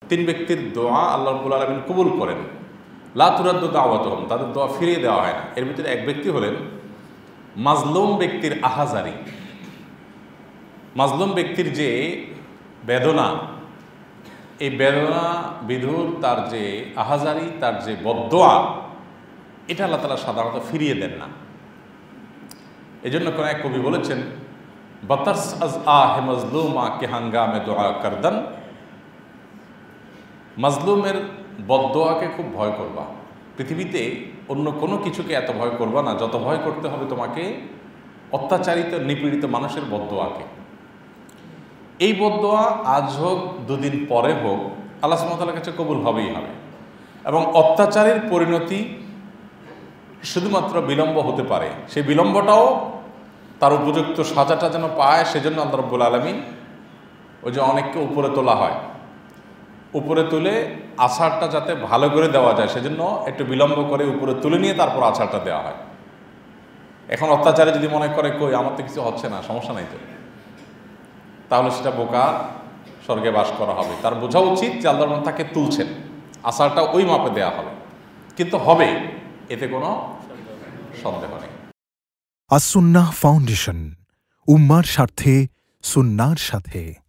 তিন ব্যক্তির দোয়া আল্লাহ রাব্বুল আলামিন কবুল করেন, লা তুরাদ্দু দাওয়াতুহুম, তাদের দোয়া ফিরিয়ে দেওয়া হয় না। এর ভিতরে এক ব্যক্তি হলেন মাজলুম ব্যক্তির আহাজারি। মাজলুম ব্যক্তির যে বেদনা, এই বেদনা বিধুর তার যে আহাজারি, তার যে বদদোয়া, এটা আল্লাহ তাআলা সাধারণত ফিরিয়ে দেন না। এই জন্য কোন এক কবি বলেছেন, বাতাস আজ আহে মাজলুমা কে হাঙ্গামে দোয়া করদান, মাজলুমের বদদোয়াকে খুব ভয় করবা। পৃথিবীতে অন্য কোনো কিছুকে এত ভয় করবা না যত ভয় করতে হবে তোমাকে অত্যাচারিত নিপীড়িত মানুষের বদদোয়াকে। এই বদদোয়া আজ হোক, দুদিন পরে হোক, আল্লাহ সুবহানাহু ওয়া তাআলার কাছে কবুল হবেই হবে। এবং অত্যাচারের পরিণতি শুধুমাত্র বিলম্ব হতে পারে, সেই বিলম্বটাও তার উপযুক্ত সাজাটা যেন পায়, সেজন্য আল্লাহ রাব্বুল আলামিন ওই যে অনেককে উপরে তোলা হয়, উপরে তুলে আছাড়টা যাতে ভালো করে দেওয়া যায় সেজন্য একটু বিলম্ব করে উপরে তুলে নিয়ে তারপর আছাড়টা দেওয়া হয়। এখন অত্যাচারে যদি মনে করে কই আমার তো কিছু হচ্ছে না, সমস্যা নাই তো, তাহলে সেটা বোকা, স্বর্গে বাস করা হবে। তার বোঝা উচিত যে আল্লাহ তাকে তুলছেন, আছাড়টা ওই মাপে দেওয়া হবে, কিন্তু হবে, এতে কোনো সন্দেহ নেই। আস-সুন্নাহ ফাউন্ডেশন, উম্মার স্বার্থে সুন্নাহর সাথে।